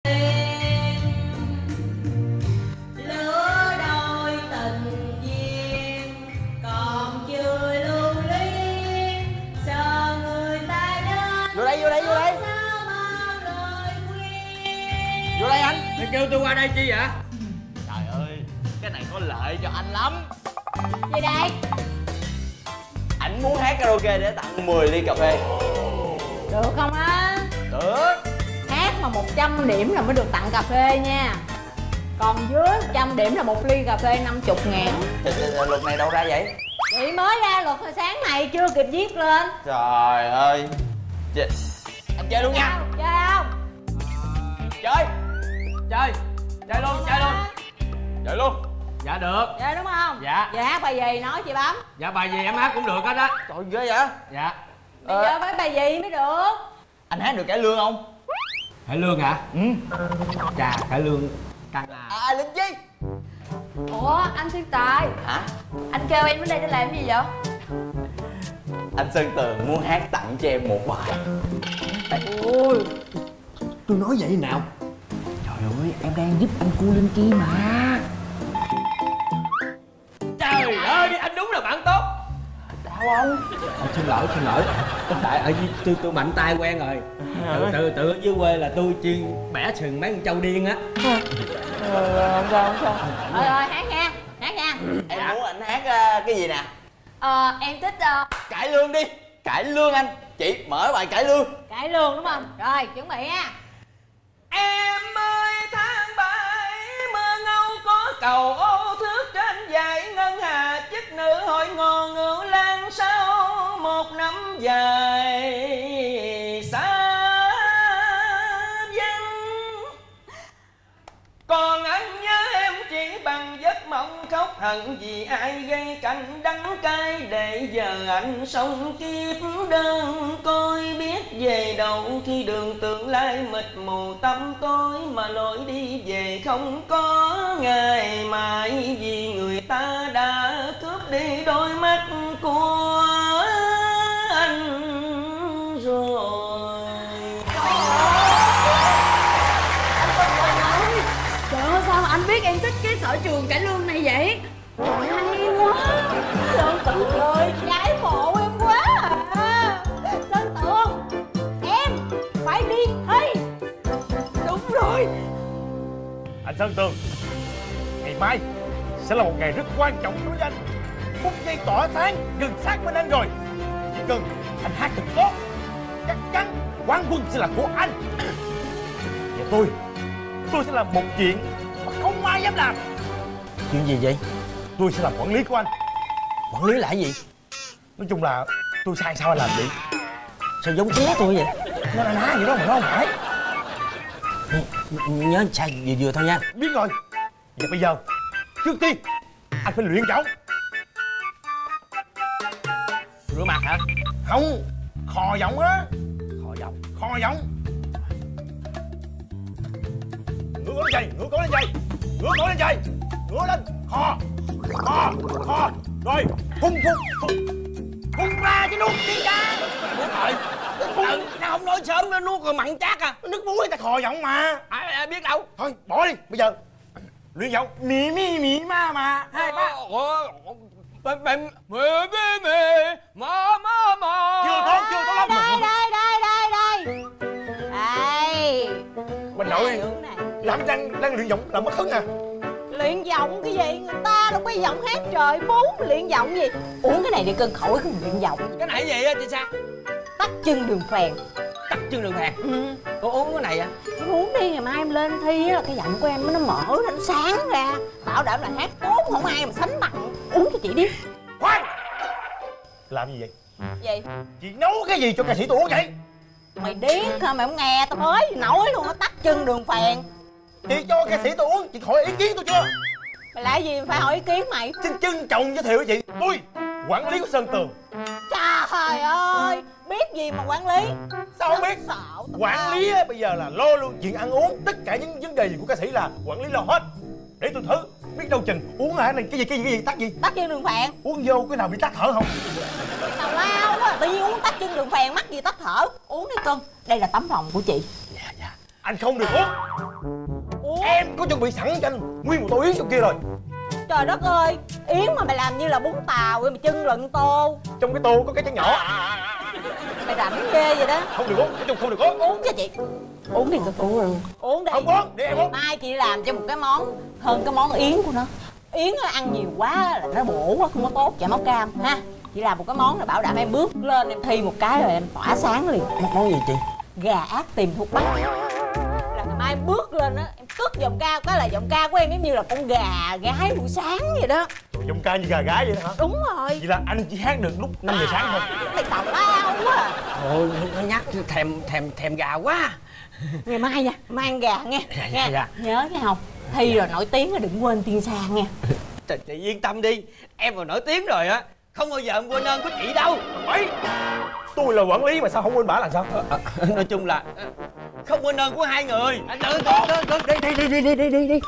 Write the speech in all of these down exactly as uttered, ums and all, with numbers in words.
lứa đôi tình duyên còn chưa lưu luyến, sợ người ta đến. Vô đây, vô đây, vô đây. Vô đây anh. Mày kêu tôi qua đây chi vậy? Trời ơi, cái này có lợi cho anh lắm. Gì đây? Anh muốn hát karaoke để tặng mười ly cà phê. Được không á? Được. Hát mà một trăm điểm là mới được tặng cà phê nha. Còn dưới một trăm điểm là một ly cà phê năm mươi ngàn. Trời, trời, trời, luật này đâu ra vậy? Chị mới ra luật hồi sáng này chưa kịp viết lên. Trời ơi. Chơi. Anh chơi luôn nha. Chơi không? Chơi. Chơi. Chơi luôn, chơi luôn. Chơi luôn. Dạ được. Chơi đúng không? Dạ. Giờ hát bài gì nói chị Bấm. Dạ bài gì em hát cũng được hết á. Trời ghê vậy. Dạ. Bây Ờ. giờ phải bài gì mới được? Anh hát được cải lương không? Cải lương hả? Ừ. Chà, cải lương căng à. À Linh Chi. Ủa anh Thiên Tài, Hả? anh kêu em đến đây để làm gì vậy? Anh Sơn Tường muốn hát tặng cho em một bài. Ôi, tôi nói vậy nào? Trời ơi, em đang giúp anh cu Linh Chi mà. Trời ơi, anh đúng là bạn tốt. Đau không? À, xin lỗi, xin lỗi. Tại ở dưới tôi tôi mạnh tay quen rồi. Tự tự tự ở dưới quê là tôi chuyên bẻ sừng mấy con trâu điên á. Ờ, không sao, không sao. Rồi rồi hát nha, hát nha. Em muốn anh hát uh, cái gì nè? Ờ em thích uh... Cải lương đi. Cải lương anh. Chị mở bài cải lương. Cải lương đúng không? Rồi chuẩn bị nha. Em ơi tháng bảy mưa ngâu có cầu ô thước trên dải ngân hà, chức nữ hội ngò ngữ lan sau một năm dài xa vắng. Còn anh nhớ em chỉ bằng giấc mộng khóc hận vì ai gây cảnh đắng cay, để giờ anh sống kiếp đơn côi, biết về đâu khi đường tương lai mịt mù tăm tối, mà lối đi về không có ngày mai, vì người ta đã cướp đi đôi mắt của anh rồi. Trời ơi sao mà anh biết em thích cái sở trường cải lương này vậy? Hay quá. Sơn Tường ơi, gái mộ em quá à. Sơn Tường, em phải đi thi. Đúng rồi. Anh Sơn Tường, ngày mai sẽ là một ngày rất quan trọng đối với anh. Phút giây tỏa sáng gần sát bên anh rồi. Chỉ cần anh hát thật tốt, chắc chắn quán quân sẽ là của anh. Và tôi, tôi sẽ làm một chuyện mà không ai dám làm. Chuyện gì vậy? Tôi sẽ làm quản lý của anh. Quản lý là cái gì? Nói chung là tôi sai sao anh làm vậy? Sao giống ké tôi vậy? Nó là ná vậy đó mà nó không phải. Nhớ sai vừa vừa thôi nha. Biết rồi. Và bây giờ, trước tiên anh phải luyện giọng. Rửa mặt hả? Không, khò giọng á. Khò giọng. Khò giọng. Ngửa cổ lên dày, ngửa cổ lên dày, ngửa cổ lên dày, ngửa lên, khò, khò, khò. Rồi, phun phun phun phun ra chứ nuốt đi ra. Đúng rồi. Phun. Nó không nói sớm nó nuốt rồi mặn chát à. Nước muối ta khò giọng mà. À, à, biết đâu. Thôi bỏ đi, bây giờ luyện giọng mì mi mì ma mà hai ba. Bem bem mê mê mê ma ma ma. Chưa tốt, chưa tốt lắm. Đây đây đây đây đây. Đây. Mình nội Hướng này. làm đang đang luyện giọng làm mất hứng à. Luyện giọng cái gì? Người ta đâu có giọng hát trời bốn luyện giọng gì? Uống cái này đi cân khỏi cái luyện giọng. Cái này gì á chị Sa? Tắt chân đường phèn. Tắt chân đường phèn. Ừ. Cô uống cái này à? Em uống đi, ngày mai em lên thi là cái giọng của em nó mở nó sáng ra, bảo đảm là hát tốt không ai mà sánh bằng. Uống cho chị đi. Khoan. Làm gì vậy? Gì? Chị nấu cái gì cho ca sĩ tôi uống vậy? Mày điếc hả? Mày không nghe tao mới nói luôn á, tắt chân đường phèn. Chị cho ca sĩ tôi uống, chị hỏi ý kiến tôi chưa? Mày lại gì phải hỏi ý kiến mày? Xin trân trọng giới thiệu với chị, tôi quản lý của Sơn Tường. Trời ơi, biết gì mà quản lý? Sao không biết? Xạo tao Quản tao. lý á, bây giờ là lo luôn chuyện ăn uống, tất cả những vấn đề gì của ca sĩ là quản lý lo hết. Để tôi thử, biết đâu chừng uống hả này cái gì cái gì cái gì tắt gì? Tắt chân đường phèn. Uống vô cái nào bị tắt thở không? Tào lao quá, tự nhiên uống tắt chân đường phèn mắc gì tắt thở. Uống đi cưng, đây là tấm lòng của chị. Dạ dạ. Anh không được uống. Uống. Em có chuẩn bị sẵn cho anh nguyên một tô yến trong kia rồi. Trời đất ơi, yến mà mày làm như là bún tàu rồi, mày chưng lận tô. Trong cái tô có cái chén nhỏ. Mày rảnh ghê vậy đó. Không được uống, nói chung không được uống. Uống cho chị. Uống đi tôi uống luôn. Uống đi. Không uống, để em uống. Mai chị làm cho một cái món hơn cái món yến của nó. Yến nó ăn nhiều quá là nó bổ quá, không có tốt cho máu cam ha. Chị làm một cái món là bảo đảm em bước lên em thi một cái rồi em tỏa sáng liền. Món gì chị? Gà ác tìm thuốc bắc. Là ngày mai em bước lên á, em cất giọng ca cái là giọng ca của em giống như là con gà gái buổi sáng vậy đó. Giọng ca như gà gái vậy đó hả? Đúng rồi. Vậy là anh chỉ hát được lúc năm giờ sáng thôi. Mày tào lao quá à. Ôi nó nhắc thèm thèm thèm gà quá. Ngày mai nha, mai ăn gà nghe. Dạ, nghe. dạ. Nhớ nghe không? Thi rồi nổi tiếng rồi đừng quên tiên sa nha. Chị, chị yên tâm đi, em mà nổi tiếng rồi á, không bao giờ em quên ơn của chị đâu. Ấy, tôi là quản lý mà sao không quên bả là sao? À, à, nói chung là không quên ơn của hai người. À, được, được, được, được, đi, đi, đi, đi, đi, đi, đi.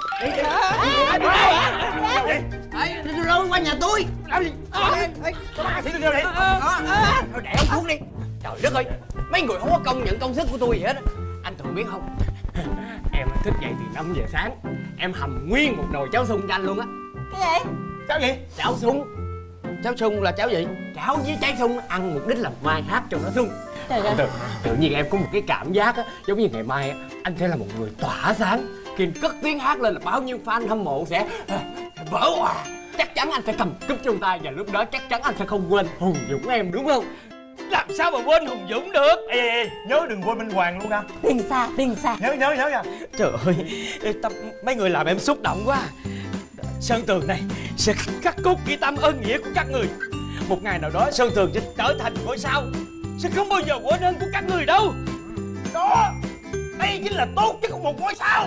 Đi đâu qua nhà tôi. Làm gì? Có ba thì đâu vậy? Thôi để ông xuống đi. Trời đất ơi, mấy người không có công nhận công sức của tôi gì hết. Anh Tường biết không? Em thức dậy từ năm giờ sáng, em hầm nguyên một nồi cháo sung cho anh luôn á. Cái gì? Cháo gì? Cháo sung. Cháo sung là cháo gì? Cháo với trái sung, ăn mục đích là mai hát cho nó sung. Trời ơi. Tự, tự nhiên em có một cái cảm giác á, giống như ngày mai á, anh sẽ là một người tỏa sáng. Khi cất tiếng hát lên là bao nhiêu fan hâm mộ sẽ, sẽ vỡ òa. Chắc chắn anh sẽ cầm cúp trong tay và lúc đó chắc chắn anh sẽ không quên Hùng Dũng em, đúng không? Làm sao mà quên Hùng Dũng được? Ê, ê, ê, nhớ đừng quên Minh Hoàng luôn nha. Tiên sa, tiên sa. Nhớ, nhớ, nhớ nha. Trời ơi, tâm, mấy người làm em xúc động quá. Sơn Tường này sẽ khắc cốt ghi tâm ơn nghĩa của các người. Một ngày nào đó Sơn Tường sẽ trở thành ngôi sao, sẽ không bao giờ quên ơn của các người đâu. Đó, đây chính là tốt chứ không một ngôi sao.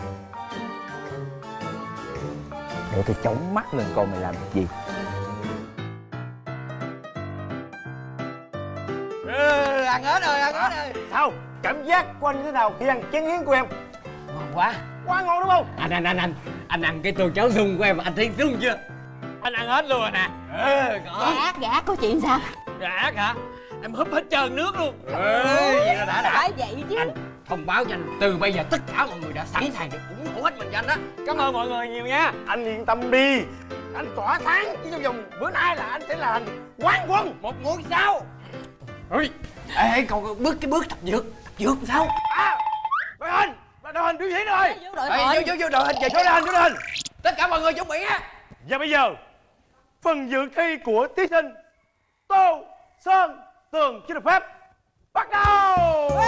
Để tôi chống mắt lên coi mày làm việc gì. Ừ, ăn hết rồi, ăn hết rồi. Sao? Cảm giác của anh thế nào khi ăn chén yến của em? Ngon quá. Quá ngon đúng không? Anh, anh, anh, anh Anh ăn cái tô cháo sung của em, anh thấy sung chưa? Anh ăn hết luôn rồi nè. Ừ, có. Gà ác, gà ác của chị làm sao? Gà ác hả? Em húp hết trơn nước luôn. Ừ, vậy là đã đã. Phải vậy chứ. Anh thông báo cho anh, từ bây giờ tất cả mọi người đã sẵn sàng để ủng hộ hết mình cho anh đó. Cảm ơn mọi người nhiều nha. Anh yên tâm đi, anh tỏa sáng chứ trong vòng bữa nay là anh sẽ là thành quán quân, Một ngôi sao. Ôi, ê, ê, còn bước cái bước tập dược, tập dược sao? à, đội hình, đội hình biểu diễn rồi. Vô đội Ê, hình. vô, vô, vô đội hình, Vô đội hình, vô đội hình. tất cả mọi người chuẩn bị á. Và bây giờ, phần dự thi của thí sinh Tô Sơn Tường xin được phép bắt đầu.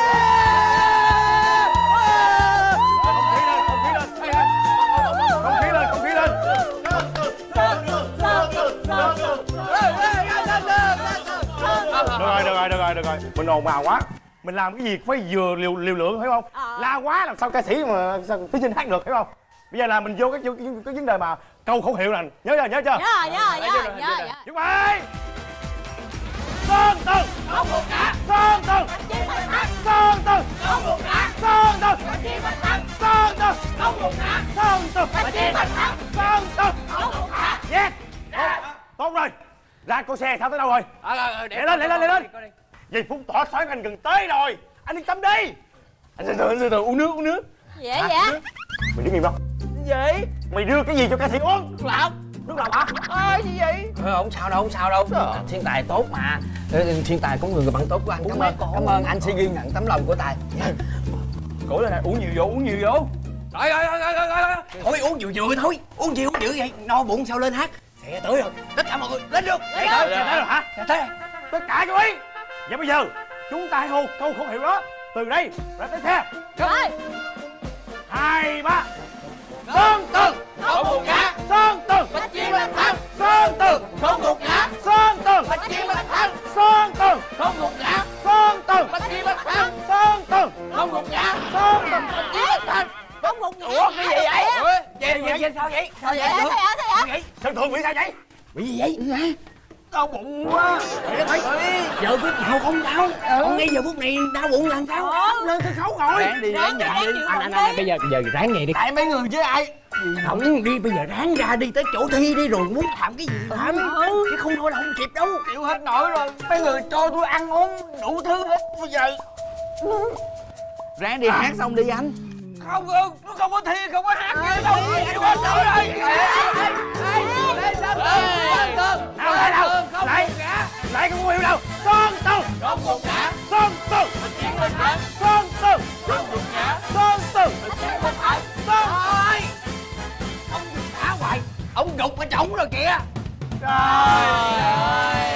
Không khí lên, không khí lên, không khí lên. Được rồi, được rồi, được rồi, được rồi. Mình ồn ào quá. Mình làm cái gì phải vừa liều liều lượng, hiểu không? La quá làm sao ca sĩ mà sao thí sinh hát được, hiểu không? Bây giờ là mình vô cái cái, cái vấn đề mà câu khẩu hiệu này, nhớ chưa, nhớ chưa? Nhớ rồi, nhớ rồi, nhớ rồi, nhớ rồi. Chuẩn bị. Sơn Tường Không một cả. Sơn Tường Sơn Tường Không một cả. Sơn Tường Chi Bạch Thắng. Sơn Tường Không một cả. Sơn Tường Chi Bạch Thắng. Sơn Tường Không một cả. Yes. Tốt rồi. Ra cô xe sao tới đâu rồi? Ờ, ờ, Để lên, để lên, để lên. Giây phút tỏa sáng anh gần tới rồi. Anh yên tâm đi. Anh từ từ, anh từ từ uống nước, uống nước. Dễ vậy? Mày đứng im đó. Gì? Mày đưa cái gì cho ca sĩ uống? Lộc. Nước lọc hả? Ơi gì vậy? Ờ, không sao đâu, không sao đâu. Thiên Tài tốt mà. Thiên Tài có người bạn tốt của anh. Cảm ơn, cảm ơn anh sẽ ghi nhận tấm lòng của Tài. Cố lên này, uống nhiều vô, uống nhiều vô. Rồi rồi rồi rồi rồi rồi. Thôi uống vừa vừa thôi. Uống gì uống dữ vậy? No bụng sao lên hát? Sẽ tới rồi. Tất cả mọi người lên được. Xe tới, xe tới rồi hả? Sẽ tới. Tất cả chú ý. Và bây giờ chúng ta hãy hô câu khẩu hiệu đó. Từ đây ra tới xe. Rồi. Hai ba. Sơn Tường Không một cả. Sơn Tường Chi Bạch Thắng. Sơn Tường Không một cả. Sơn Tường Chi Bạch Thắng. Sơn Tường Không một cả. Sơn Tường Chi Bạch Thắng. Sơn Tường Không một cả. Sơn Tường. Không một ngã. Ủa cái gì vậy? Ủa về về về sao vậy? Sao vậy? Sao vậy? Sao vậy? Sơn Tường bị sao vậy? Bị gì vậy? Đau bụng quá. Giờ phút nào không đau. Còn ngay giờ phút này đau bụng làm sao? Sắp lên sân khấu rồi. Ráng đi, Ráng ráng đi, nhịn đi. ráng Anh chịu anh đựng anh bây giờ bây giờ ráng vậy đi. Tại mấy người chứ ai? Không đi bây giờ ráng ra đi tới chỗ thi đi rồi muốn làm cái gì làm. Chứ không thôi là không kịp đâu. Chịu hết nổi rồi. Mấy người cho tôi ăn uống đủ thứ hết. Bây giờ Ráng đi hát xong đi anh. Không, không, nó không có thi, không có hát kia đâu. Chịu hết rồi. Nào lại nào. Lại. Lại không có hiểu đâu. Sơn Tùng. Không một cả. Sơn Tùng. Chuyện mình cả. Sơn Tùng. Không một cả. Sơn Tùng. Chuyện mình phải. Ôi. Ông đừng phá hoài. Ông gục ở trỏng rồi kìa. Trời ơi.